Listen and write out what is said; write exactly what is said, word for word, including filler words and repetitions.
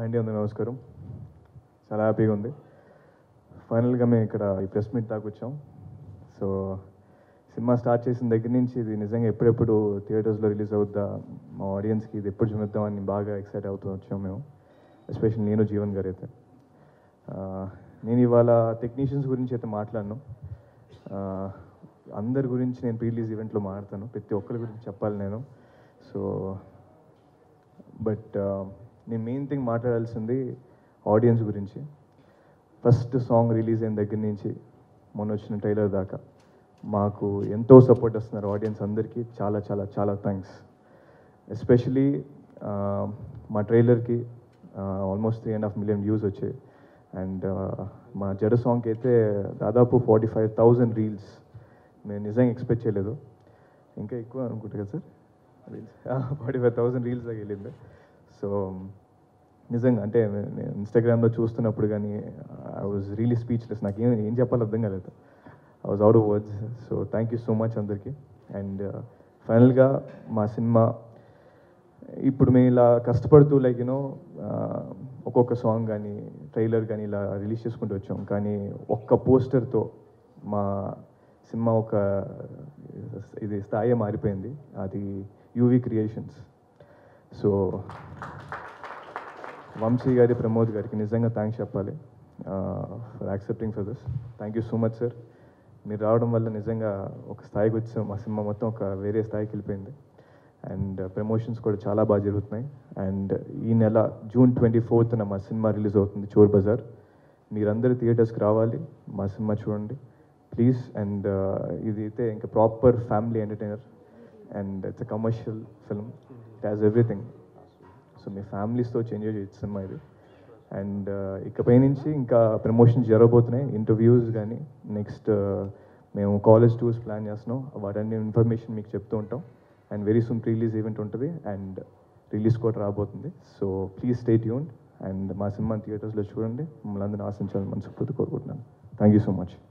అండి అందరూ నమస్కారం. చాలా హ్యాపీగా ఉంది. ఫైనల్గా మేము ఇక్కడ ఈ ప్రెస్ మీట్ దాకా వచ్చాం. సో సినిమా స్టార్ట్ చేసిన దగ్గర నుంచి ఇది నిజంగా ఎప్పుడెప్పుడు థియేటర్స్లో రిలీజ్ అవుద్దా, మా ఆడియన్స్కి ఇది ఎప్పుడు చూద్దామని బాగా ఎక్సైట్ అవుతూ వచ్చాం మేము. ఎస్పెషల్లీ నేను జీవన్ గారు అయితే. నేను ఇవాళ టెక్నీషియన్స్ గురించి అయితే మాట్లాడను. అందరి గురించి నేను ప్రీ రిలీజ్ ఈవెంట్లో మాట్లాడతాను. ప్రతి ఒక్కరి గురించి చెప్పాలి నేను. సో బట్ నేను మెయిన్ థింగ్ మాట్లాడాల్సింది ఆడియన్స్ గురించి. ఫస్ట్ సాంగ్ రిలీజ్ అయిన దగ్గర నుంచి మొన్న వచ్చిన ట్రైలర్ దాకా మాకు ఎంతో సపోర్ట్ వస్తున్నారు ఆడియన్స్ అందరికీ. చాలా చాలా చాలా థ్యాంక్స్. ఎస్పెషలీ మా ట్రైలర్కి almost three and half million views వచ్చాయి. అండ్ మా జడ సాంగ్కి అయితే దాదాపు ఫార్టీ ఫైవ్ థౌజండ్ రీల్స్. మేము నిజంగా ఎక్స్పెక్ట్ చేయలేదు. ఇంకా ఎక్కువ అనుకుంటా కదా sir reels, forty five thousand reels దాకా వెళ్ళింది. సో నిజంగా అంటే నేను ఇన్స్టాగ్రామ్లో చూస్తున్నప్పుడు కానీ ఐ వాజ్ రియలీ స్పీచ్లెస్. నాకు ఏం ఏం చెప్పాలో అర్థం కాలేదు. I was out of words. So thank you so much అందరికీ. అండ్ ఫైనల్గా మా సినిమా ఇప్పుడు మేము ఇలా కష్టపడుతూ లైక్ యూనో ఒక్కొక్క సాంగ్ కానీ ట్రైలర్ కానీ ఇలా రిలీజ్ చేసుకుంటూ వచ్చాం. కానీ ఒక్క పోస్టర్తో మా సినిమా ఒక ఇది స్థాయి మారిపోయింది. అది యూవీ క్రియేషన్స్. సో వంశీ గారి, ప్రమోద్ గారికి నిజంగా థ్యాంక్స్ చెప్పాలి for accepting for this. Thank you so much sir. మీరు రావడం వల్ల నిజంగా ఒక స్థాయికి వచ్చాం. మా సినిమా మొత్తం ఒక వేరే స్థాయికి వెళ్ళిపోయింది. అండ్ ప్రమోషన్స్ కూడా చాలా బాగా జరుగుతున్నాయి. అండ్ ఈ నెల జూన్ ట్వంటీ ఫోర్త్న మా సినిమా రిలీజ్ అవుతుంది, చోర్ బజార్. మీరందరూ థియేటర్స్కి రావాలి, మా సినిమా చూడండి ప్లీజ్. అండ్ ఇది అయితే ఇంకా proper family entertainer and it's a commercial film. It has everything. So మీ ఫ్యామిలీస్తో ఎంజాయ్ చేయొచ్చు సినిమా ఇది. అండ్ ఇకపై నుంచి ఇంకా ప్రమోషన్స్ జరగబోతున్నాయి, ఇంటర్వ్యూస్ కానీ. నెక్స్ట్ మేము కాలేజ్ టూర్స్ ప్లాన్ చేస్తున్నాం. వాటన్ని ఇన్ఫర్మేషన్ మీకు చెప్తూ ఉంటాం. And very soon pre release event ఉంటుంది అండ్ రిలీజ్ కూడా రాబోతుంది. So please stay tuned. And మా సినిమా థియేటర్స్లో చూడండి. మమ్మల్ని అందరినీ ఆశించాలని మనస్ఫూర్తిగా కోరుకుంటున్నాను. Thank you so much.